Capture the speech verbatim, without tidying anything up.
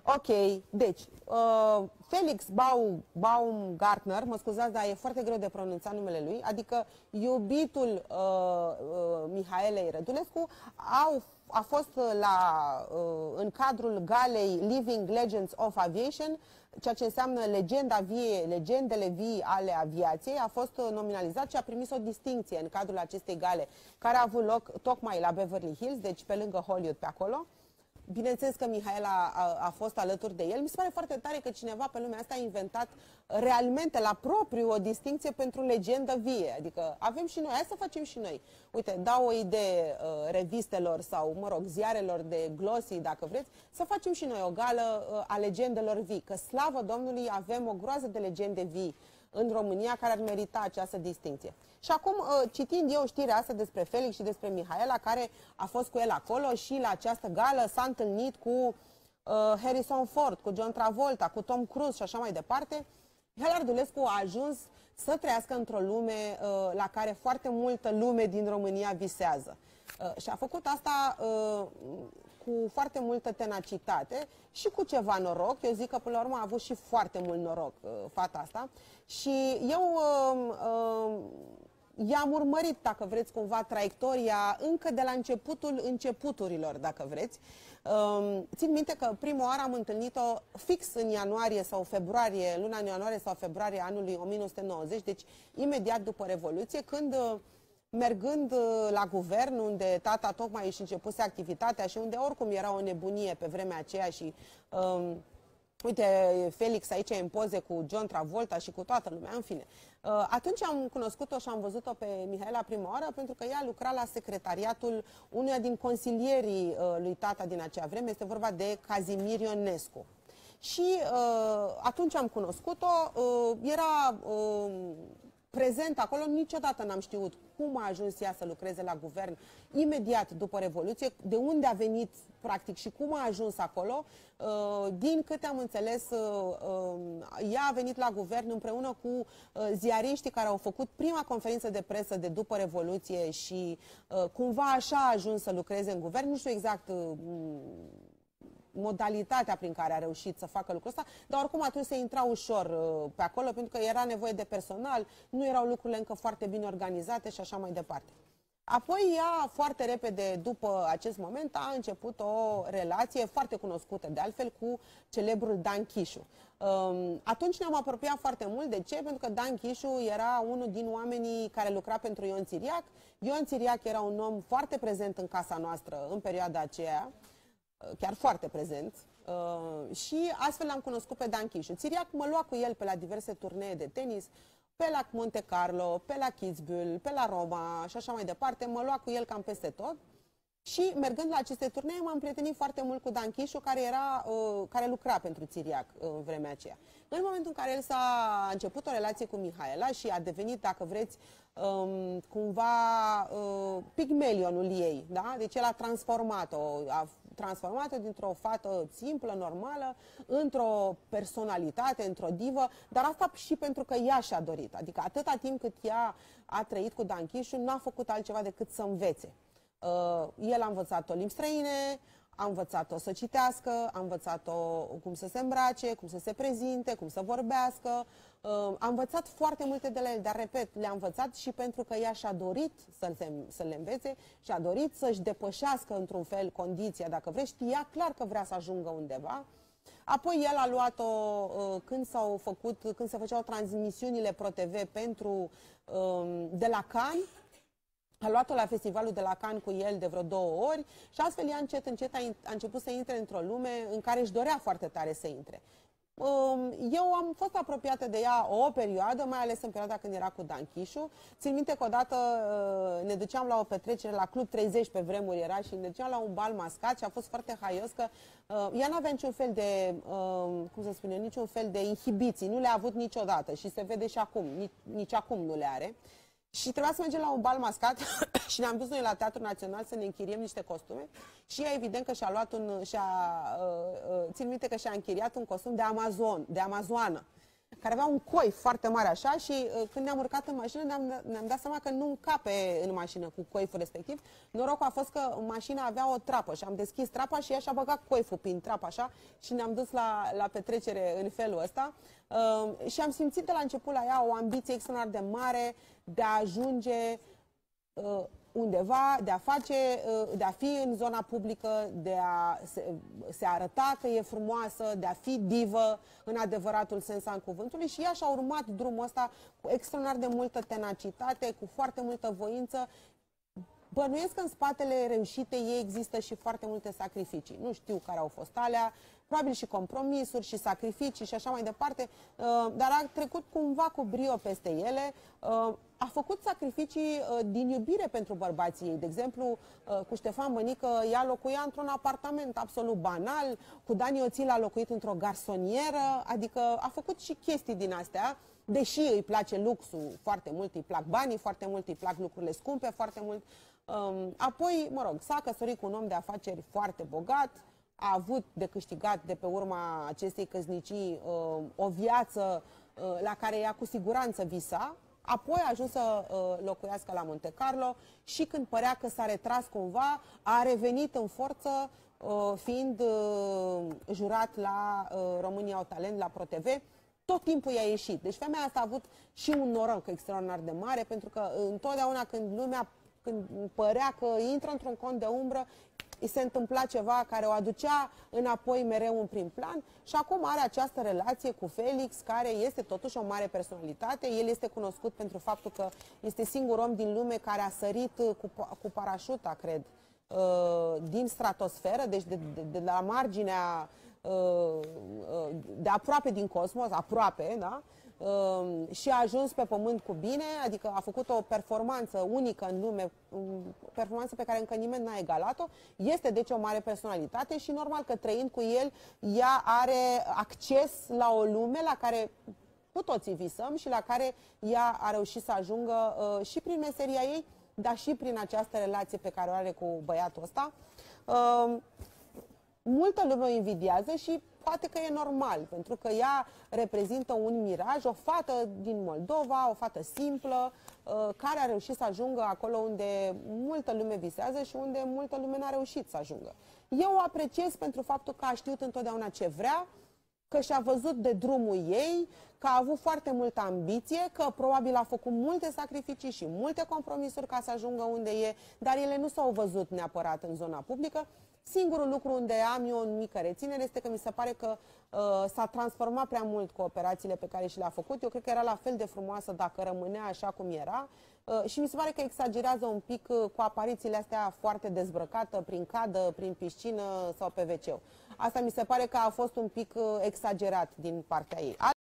Ok, deci, uh, Felix Baum, Baumgartner, mă scuzați, dar e foarte greu de pronunțat numele lui, adică iubitul uh, uh, Mihaelei Rădulescu, au, a fost la, uh, în cadrul galei Living Legends of Aviation, ceea ce înseamnă legenda vie, legendele vii ale aviației, a fost nominalizat și a primit o distincție în cadrul acestei gale, care a avut loc tocmai la Beverly Hills, deci pe lângă Hollywood, pe acolo. Bineînțeles că Mihaela a, a fost alături de el. Mi se pare foarte tare că cineva pe lumea asta a inventat realmente la propriu o distincție pentru legendă vie. Adică avem și noi, hai să facem și noi. Uite, dau o idee uh, revistelor sau, mă rog, ziarelor de glossy, dacă vreți, să facem și noi o gală uh, a legendelor vii. Că slavă Domnului, avem o groază de legende vii în România care ar merita această distincție. Și acum, citind eu știrea asta despre Felix și despre Mihaela, care a fost cu el acolo și la această gală s-a întâlnit cu uh, Harrison Ford, cu John Travolta, cu Tom Cruise și așa mai departe, Mihaela Rădulescu a ajuns să trăiască într-o lume uh, la care foarte multă lume din România visează. Uh, și a făcut asta uh, cu foarte multă tenacitate și cu ceva noroc. Eu zic că până la urmă a avut și foarte mult noroc uh, fata asta. Și eu uh, uh, i-am urmărit, dacă vreți, cumva traiectoria încă de la începutul începuturilor, dacă vreți. Uh, țin minte că prima oară am întâlnit-o fix în ianuarie sau februarie, luna în ianuarie sau februarie anului o mie nouă sute nouăzeci, deci imediat după Revoluție, când uh, mergând la guvern, unde tata tocmai își începuse activitatea și unde oricum era o nebunie pe vremea aceea și um, uite, Felix aici în poze cu John Travolta și cu toată lumea, în fine. Uh, atunci am cunoscut-o și am văzut-o pe Mihaela prima oară pentru că ea lucra la secretariatul unuia din consilierii uh, lui tata din acea vreme, este vorba de Kazimir Ionescu. Și uh, atunci am cunoscut-o, uh, era... Uh, prezent acolo, niciodată n-am știut cum a ajuns ea să lucreze la guvern imediat după Revoluție, de unde a venit practic și cum a ajuns acolo. Din câte am înțeles, ea a venit la guvern împreună cu ziariștii care au făcut prima conferință de presă de după Revoluție și cumva așa a ajuns să lucreze în guvern. Nu știu exact modalitatea prin care a reușit să facă lucrul ăsta, dar oricum atunci se intra ușor uh, pe acolo, pentru că era nevoie de personal, nu erau lucrurile încă foarte bine organizate și așa mai departe. Apoi ea, foarte repede, după acest moment, a început o relație foarte cunoscută, de altfel, cu celebrul Dan Chișu. Um, atunci ne-am apropiat foarte mult. De ce? Pentru că Dan Chișu era unul din oamenii care lucra pentru Ion Țiriac. Ion Țiriac era un om foarte prezent în casa noastră în perioada aceea, chiar foarte prezent, uh, și astfel am cunoscut pe Dan Chișu. Țiriac mă lua cu el pe la diverse turnee de tenis, pe la Monte Carlo, pe la Kitzbühel, pe la Roma și așa mai departe, mă lua cu el cam peste tot. Și mergând la aceste turnee m-am prietenit foarte mult cu Dan Chișu, care, era, uh, care lucra pentru Țiriac uh, în vremea aceea. În momentul în care el s-a început o relație cu Mihaela și a devenit, dacă vreți, um, cumva uh, pigmelionul ei, da? Deci el a transformat-o, a transformat-o dintr-o fată simplă, normală, într-o personalitate, într-o divă, dar asta și pentru că ea și-a dorit. Adică atâta timp cât ea a trăit cu Dan Chișu, n-a făcut altceva decât să învețe. Uh, el a învățat-o limbi străine, a învățat-o să citească, a învățat-o cum să se îmbrace, cum să se prezinte, cum să vorbească. Uh, a învățat foarte multe de la el, dar, repet, le-a învățat și pentru că ea și-a dorit să, să le învețe și a dorit să-și depășească într-un fel condiția, dacă vreți, știa clar că vrea să ajungă undeva. Apoi el a luat-o uh, când s-au făcut, când se făceau transmisiunile ProTV pentru uh, de la Cannes. A luat-o la festivalul de la Cannes cu el de vreo două ori și astfel ea încet, încet a, a început să intre într-o lume în care își dorea foarte tare să intre. Eu am fost apropiată de ea o perioadă, mai ales în perioada când era cu Dan Chișu. Țin minte că odată ne duceam la o petrecere la Club treizeci, pe vremuri era, și ne duceam la un bal mascat și a fost foarte haios că uh, ea nu avea niciun fel de, uh, cum să spun eu, niciun fel de inhibiții, nu le-a avut niciodată și se vede și acum, nici, nici acum nu le are. Și trebuia să mergem la un bal mascat și ne-am dus noi la Teatrul Național să ne închiriem niște costume și ea evident că și-a luat un, și-a, uh, uh, țin minte că și-a închiriat un costum de Amazon, de Amazoană. care avea un coi foarte mare așa și uh, când ne-am urcat în mașină ne-am ne dat seama că nu încape în mașină cu coiful respectiv. Norocul a fost că mașina avea o trapă și am deschis trapa și ea și-a băgat coiful prin trapă așa și ne-am dus la, la petrecere în felul ăsta. Uh, și am simțit de la început la ea o ambiție extraordinar de mare de a ajunge uh, undeva, de a face, de a fi în zona publică, de a se, se arăta că e frumoasă, de a fi divă în adevăratul sens al cuvântului și ea și-a urmat drumul ăsta cu extraordinar de multă tenacitate, cu foarte multă voință. Bănuiesc că în spatele reușitei ei există și foarte multe sacrificii. Nu știu care au fost alea, probabil și compromisuri și sacrificii și așa mai departe, dar a trecut cumva cu brio peste ele. A făcut sacrificii din iubire pentru bărbații ei. De exemplu, cu Ștefan Bănică, ea locuia într-un apartament absolut banal, cu Dani Oțil a locuit într-o garsonieră, adică a făcut și chestii din astea, deși îi place luxul foarte mult, îi plac banii foarte mult, îi plac lucrurile scumpe foarte mult. Apoi, mă rog, s-a căsătorit cu un om de afaceri foarte bogat, a avut de câștigat de pe urma acestei căsnicii uh, o viață uh, la care ea cu siguranță visa, apoi a ajuns să uh, locuiască la Monte Carlo și când părea că s-a retras cumva, a revenit în forță, uh, fiind uh, jurat la uh, România au talent, la ProTV. Tot timpul i-a ieșit. Deci femeia asta a avut și un noroc extraordinar de mare, pentru că întotdeauna când lumea, când părea că intră într-un cont de umbră, îi se întâmpla ceva care o aducea înapoi mereu în prim plan și acum are această relație cu Felix, care este totuși o mare personalitate. El este cunoscut pentru faptul că este singurul om din lume care a sărit cu, cu parașuta, cred, din stratosferă, deci de, de, de la marginea, de aproape din cosmos, aproape, da? Și a ajuns pe pământ cu bine, adică a făcut o performanță unică în lume, o performanță pe care încă nimeni n-a egalat-o. Este deci o mare personalitate și normal că trăind cu el, ea are acces la o lume la care cu toții visăm și la care ea a reușit să ajungă uh, și prin meseria ei, dar și prin această relație pe care o are cu băiatul ăsta. Uh, multă lume o invidiază și poate că e normal, pentru că ea reprezintă un miraj, o fată din Moldova, o fată simplă, care a reușit să ajungă acolo unde multă lume visează și unde multă lume n-a reușit să ajungă. Eu o apreciez pentru faptul că a știut întotdeauna ce vrea, că și-a văzut de drumul ei, că a avut foarte multă ambiție, că probabil a făcut multe sacrificii și multe compromisuri ca să ajungă unde e, dar ele nu s-au văzut neapărat în zona publică. Singurul lucru unde am eu o mică reținere este că mi se pare că uh, s-a transformat prea mult cu operațiile pe care și le-a făcut. Eu cred că era la fel de frumoasă dacă rămânea așa cum era. Uh, și mi se pare că exagerează un pic uh, cu aparițiile astea foarte dezbrăcată, prin cadă, prin piscină sau pe ve ce. Asta mi se pare că a fost un pic uh, exagerat din partea ei.